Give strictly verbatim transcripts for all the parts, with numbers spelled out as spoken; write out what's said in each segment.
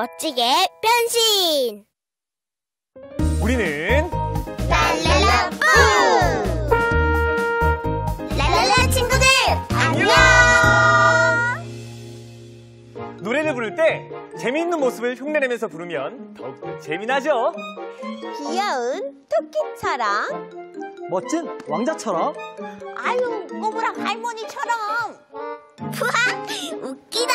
멋지게 변신! 우리는 랄랄라 뿌! 랄랄라 친구들 안녕! 노래를 부를 때 재미있는 모습을 흉내내면서 부르면 더욱더 재미나죠? 귀여운 토끼처럼, 멋진 왕자처럼, 아유 꼬부랑 할머니처럼. 푸하! 웃기다!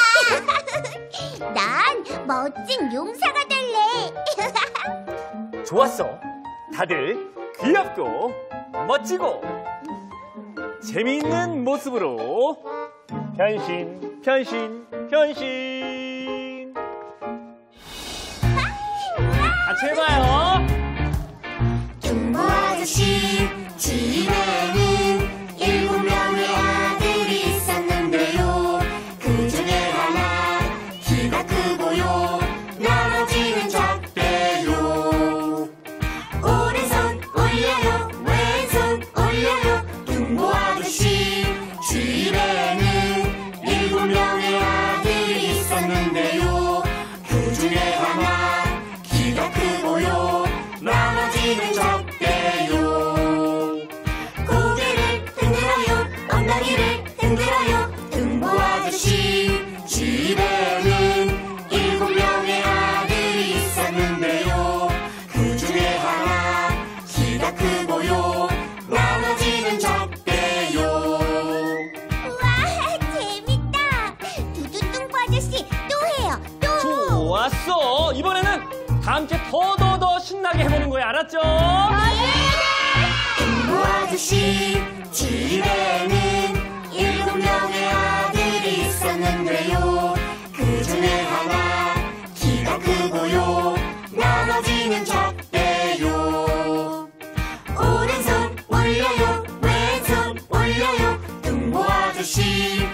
난 멋진 용사가 될래! 좋았어. 다들 귀엽고 멋지고 재미있는 모습으로 변신, 변신, 변신. 같이 해봐요. 둥보 아저씨 집에는 일곱 명의 아들이 있었는데요. 그 중에 하나 키가 크고요. 나머지는 작대요. 오른손 올려요, 왼손 올려요. 둥보 아저씨 집에는 일곱 명의 아들이 있었는데요. 그 중에 하나 키가 크고요. 나머지는 작대요. 고개를 흔들어요, 엉덩이를 흔들어요. 둥보 아저씨 집에는 일곱 명의 아들이 있었는데요. 그 중에 하나 키가 크고요. 나머지는 작대요. 우와, 재밌다. 두두둥보 아저씨 또 해요, 또. 좋았어. 이번에는 다 함께 더더더 신나게 해보는 거야. 알았죠? 둥보 아저씨 집에는 일곱 명의 아들이 있었는데요. 그 중에 하나 키가 크고요. 나머지는 작대요. 오른손 올려요, 왼손 올려요. 둥보 아저씨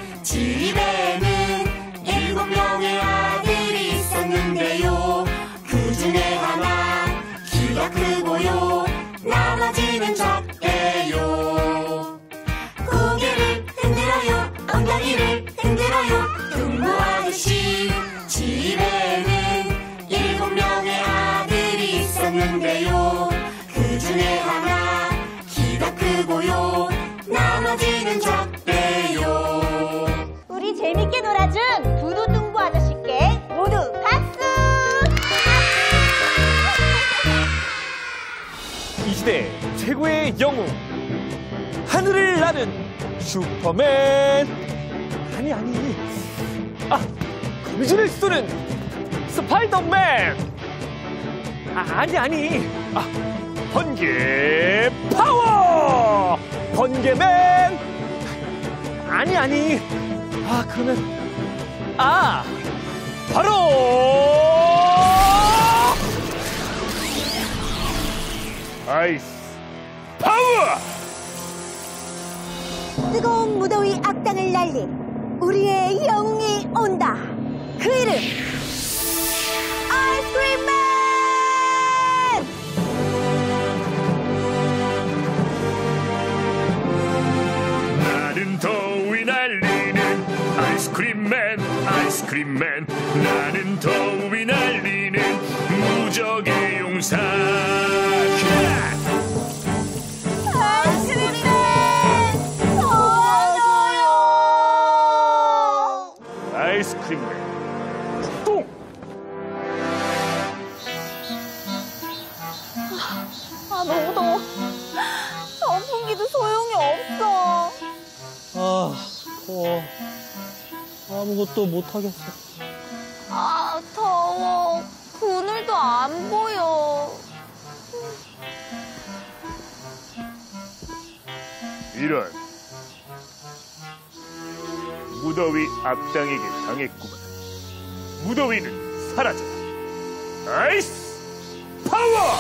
집에는 일곱 명의 아들이 있었는데요. 그 중에 하나 키가 크고요. 나머지는 작대요. 고개를 흔들어요, 엉덩이를 흔들어요. 둥보 아저씨 집에는 일곱 명의 아들이 있었는데요. 그 중에 하나 키가 크고요. 나머지는 작대요. 우리 재밌게 놀아준 두두둥보 아저씨께 모두 박수! 이 시대 최고의 영웅, 하늘을 나는 슈퍼맨. 아니 아니 아 거미줄을 쏘는 스파이더맨. 아, 아니 아니 아 번개 파워 번개맨. 아니 아니 아 그러면 아 바로 아이스 파워. 뜨거운 무더위 악당을 날린 우리의 영웅이 온다. 그 이름 아이스크림맨! 나는 더위 날리는 아이스크림맨, 아이스크림맨. 나는 더위 날리는 무적의 용사. 아이스크림맨! 도와줘요! 아이스크림맨 똥. 아, 너무 더워. 선풍기도 소용이 없어. 아, 더워. 아무것도 못하겠어. 아, 더워. 그늘도 안 보여. 이런, 무더위 악당에게 당했구만. 무더위는 사라져. 아이스 파워.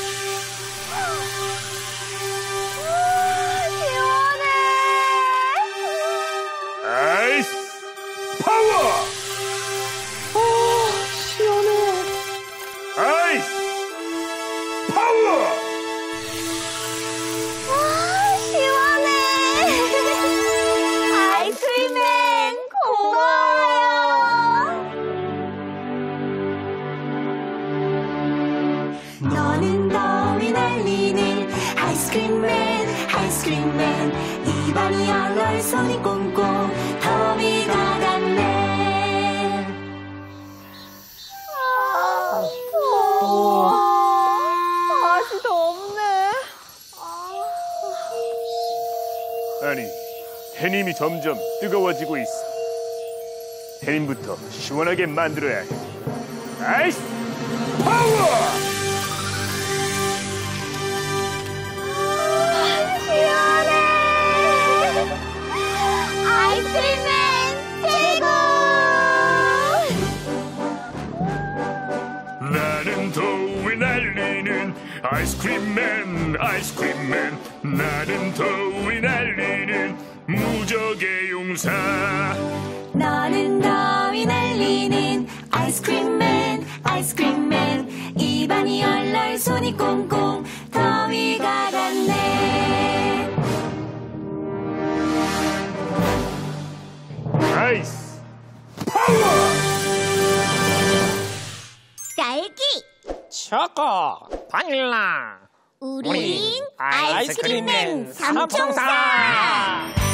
시원해. 아이스 파워. 시원해. 아이스 파워. 아, 시원해. 아이스크림맨 고마워요. 아이스크림맨 아이스크림맨 입안이 얼얼 손이 꽁꽁 더위가 갔네. 아, 더워. 맛이 더 없네. 아니, 해님이 점점 뜨거워지고 있어. 해님부터 시원하게 만들어야 해. 아이스 파워! 시원해. 아이스크림맨 최고. 나는 더위 날리는 아이스크림맨 아이스크림맨. 나는 더위 날리는 무적의 용사. 너는 더위 날리는 아이스크림맨 아이스크림맨 입안이 얼얼 손이 꽁꽁 더위가 갔네. 아이스 파워! 딸기. 초코, 바닐라. 우린 우린 아이스크림맨 아이스크림맨 삼총사. 삼총사.